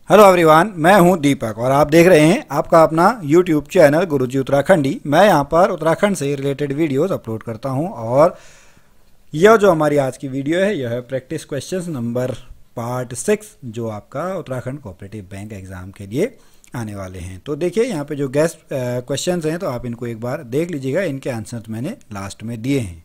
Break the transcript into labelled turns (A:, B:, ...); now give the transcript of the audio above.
A: Hello everyone, मैं हूं दीपक और आप देख रहे हैं आपका अपना यूट्यूब चैनल गुरुजी उत्तराखंडी। मैं यहां पर उत्तराखंड से रिलेटेड वीडियोस अपलोड करता हूं और यह जो हमारी आज की वीडियो है यह है प्रैक्टिस क्वेश्चंस नंबर पार्ट 6 जो आपका उत्तराखंड कोऑपरेटिव बैंक एग्ज़ाम के लिए आने वाले हैं। तो देखिए यहाँ पे जो गेस्ट क्वेश्चंस हैं तो आप इनको एक बार देख लीजिएगा, इनके आंसर मैंने लास्ट में दिए हैं।